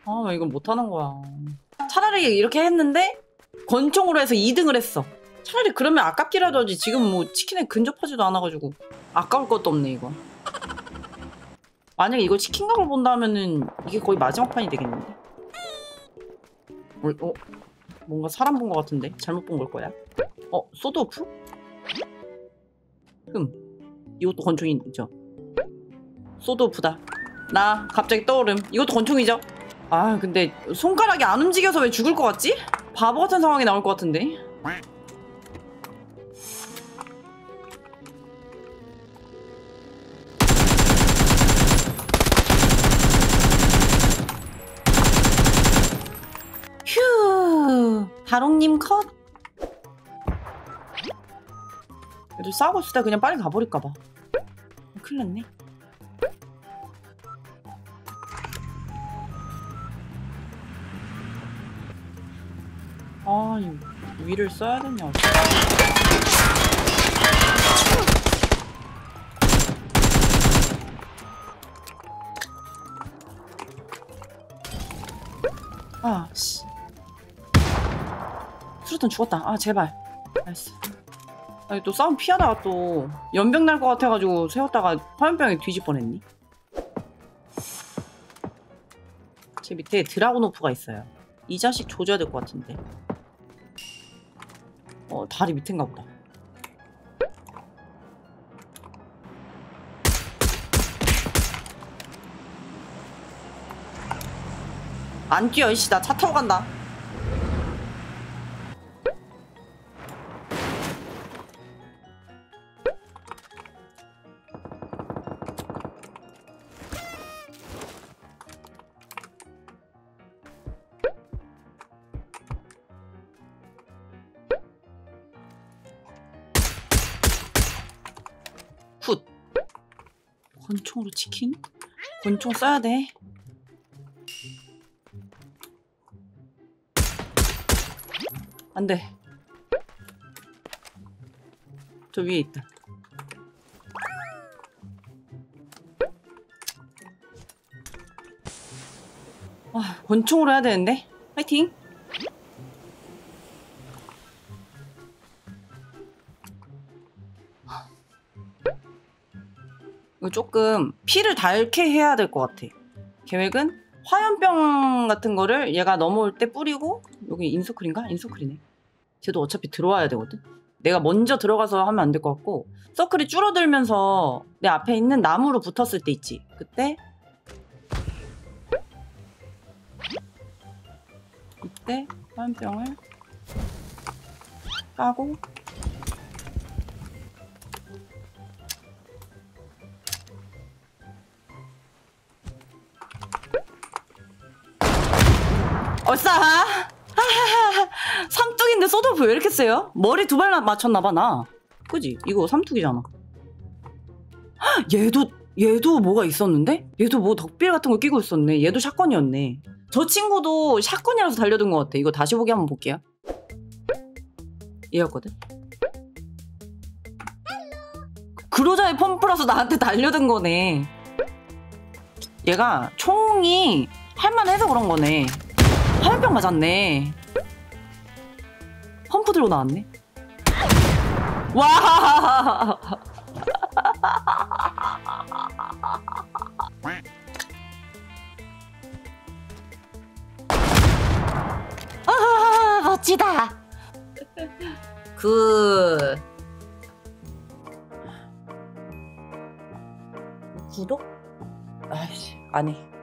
아, 왜 이걸 못하는 거야. 차라리 이렇게 했는데 권총으로 해서 2등을 했어. 차라리 그러면 아깝기라도 하지. 지금 뭐 치킨에 근접하지도 않아가지고 아까울 것도 없네 이거. 만약에 이거 치킨각을 본다면은 이게 거의 마지막 판이 되겠는데. 뭔가 사람 본 것 같은데? 잘못 본 걸 거야? 소드오프? 이것도 권총이죠. 소드오프다. 나 갑자기 떠오름. 이것도 권총이죠. 아, 근데 손가락이 안 움직여서 왜 죽을 것 같지? 바보 같은 상황이 나올 것 같은데. 휴, 다롱님 컷. 애들 싸우고 있을 때 그냥 빨리 가버릴까봐. 큰일 났네. 아, 위를 써야 되냐. 아, 씨. 수류탄 죽었다. 아, 제발. 나이스. 아니, 또 싸움 피하다가 또 연병 날 것 같아가지고 세웠다가 화염병에 뒤질 뻔했니? 제 밑에 드라곤오프가 있어요. 이 자식 조져야 될 것 같은데. 다리 밑인가 보다. 안 뛰어, 이씨. 나 차 타고 간다. 훗. 권총으로 치킨? 권총 써야 돼. 안 돼. 저 위에 있다. 아, 권총으로 해야 되는데? 파이팅! 이거 조금 피를 닳게 해야 될 것 같아. 계획은 화염병 같은 거를 얘가 넘어올 때 뿌리고. 여기 인서클인가? 인서클이네. 쟤도 어차피 들어와야 되거든. 내가 먼저 들어가서 하면 안 될 것 같고, 서클이 줄어들면서 내 앞에 있는 나무로 붙었을 때 있지. 그때 이때 화염병을 까고 얼싸! 삼뚝인데 소드오프 왜 이렇게 세요? 머리 2발 맞췄나봐 나. 그지? 이거 삼뚝이잖아. 얘도 뭐가 있었는데? 얘도 뭐 덕빌 같은 거 끼고 있었네. 얘도 샷건이었네. 저 친구도 샷건이라서 달려든 것 같아. 이거 다시 보기 한번 볼게요. 얘였거든? 그로자의 펌프라서 나한테 달려든 거네. 얘가 총이 할만해서 그런 거네. 화염병 맞았네. 펌프 들고 나왔네. 와. 아, 멋지다. 구독? 아이씨, 안 해.